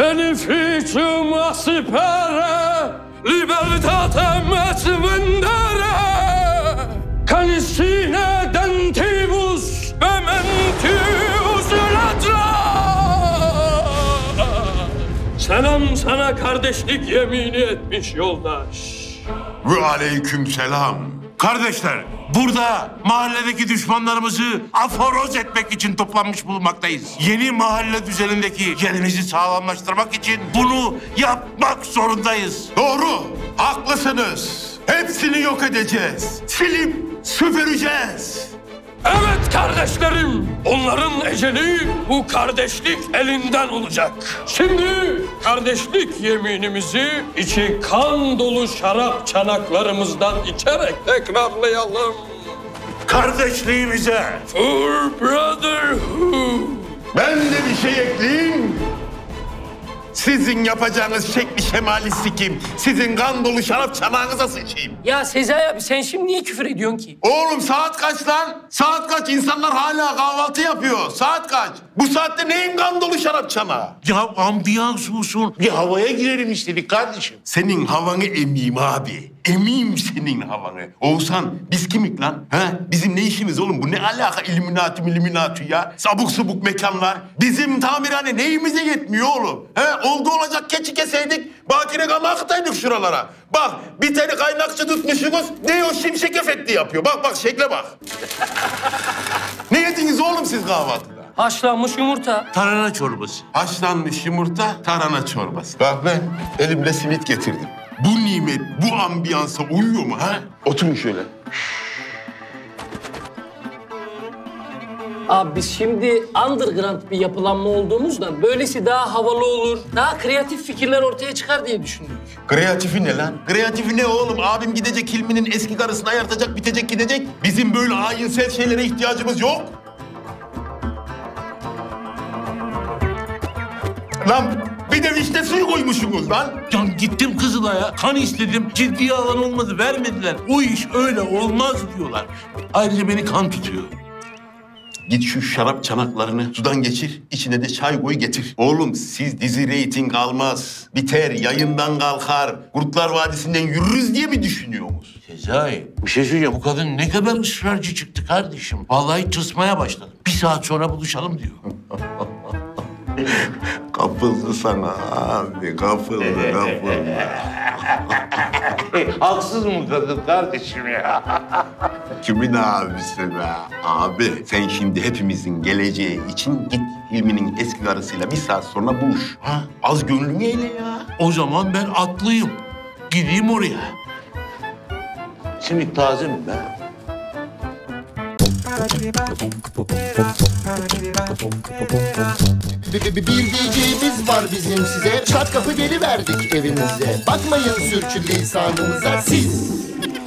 Beneficium aspere, libertatem et vendere, canis sine dentibus mementius ladra. Selam sana kardeşlik yemini etmiş yoldaş. Ve aleykümselam. Kardeşler, burada mahalledeki düşmanlarımızı aforoz etmek için toplanmış bulunmaktayız. Yeni mahalle düzenindeki yerimizi sağlamlaştırmak için bunu yapmak zorundayız. Doğru, haklısınız. Hepsini yok edeceğiz. Silip süpüreceğiz. Evet kardeşlerim, onların eceli bu kardeşlik elinden olacak. Şimdi kardeşlik yeminimizi içi kan dolu şarap çanaklarımızdan içerek tekrarlayalım. Kardeşliğimize. For brotherhood. Ben de bir şey ekleyeyim. Sizin yapacağınız şekli şemali sikim. Sizin kan dolu şarap çanağınıza sıçayım. Ya Sezai abi sen şimdi niye küfür ediyorsun ki? Oğlum saat kaç lan? Saat kaç? İnsanlar hala kahvaltı yapıyor. Saat kaç? Bu saatte neyin kan dolu şarap çanağı? Ya ambiyans olsun. Bir havaya girelim istedik kardeşim. Senin havanı emeyim abi. Emeyim senin havanı. Oğuzhan biz kimik lan? He? Bizim ne işimiz oğlum? Bu ne alaka illuminati ya? Sabuk subuk mekanlar. Bizim tamirhane neyimize yetmiyor oğlum? He? Oldu olacak keçi keseydik. Bakire kanı akıtaydık şuralara. Bak bir tane kaynakçı tutmuşsunuz. Ne o şimşek efekti yapıyor. Bak şekle bak. Ne yediniz oğlum siz kahvaltıda? Haşlanmış yumurta. Tarhana çorbası. Haşlanmış yumurta, tarhana çorbası. Bak ben elimle simit getirdim. Bu nimet, bu ambiyansa uyuyor mu ha? Oturun şöyle. Abi biz şimdi underground bir yapılanma olduğumuzdan böylesi daha havalı olur, daha kreatif fikirler ortaya çıkar diye düşündük. Kreatifi ne lan? Kreatifi ne oğlum? Abim gidecek Hilmi'nin eski karısını ayartacak, bitecek gidecek. Bizim böyle ayinsel şeylere ihtiyacımız yok. Lan bir de vişne suyu koymuşsunuz lan. Ya gittim Kızılay'a, kan istedim, ciddiye alan olmadı, vermediler. O iş öyle olmaz diyorlar. Ayrıca beni kan tutuyor. Git şu şarap çanaklarını sudan geçir, içine de çay koy getir. Oğlum siz dizi reyting almaz, biter, yayından kalkar, Kurtlar Vadisi'nden yürürüz diye mi düşünüyorsunuz? Sezai, bir şey söyleyeceğim. Bu kadın ne kadar ısrarcı çıktı kardeşim. Vallahi tısmaya başladım. Bir saat sonra buluşalım diyor. Kapıldı sana abi, kapıldı. Haksız mı kadın kardeşim ya? Kimin abisi be? Abi sen şimdi hepimizin geleceği için git Hilmi'nin eski karısıyla bir saat sonra buluş. Ha? Az gönlünü eyle ya. O zaman ben atlıyım. Gideyim oraya. Simit taze mi be? Bir diyeceğimiz var bizim size. Çat kapı geliverdik evinize. Bakmayın sürçülisanımıza siz.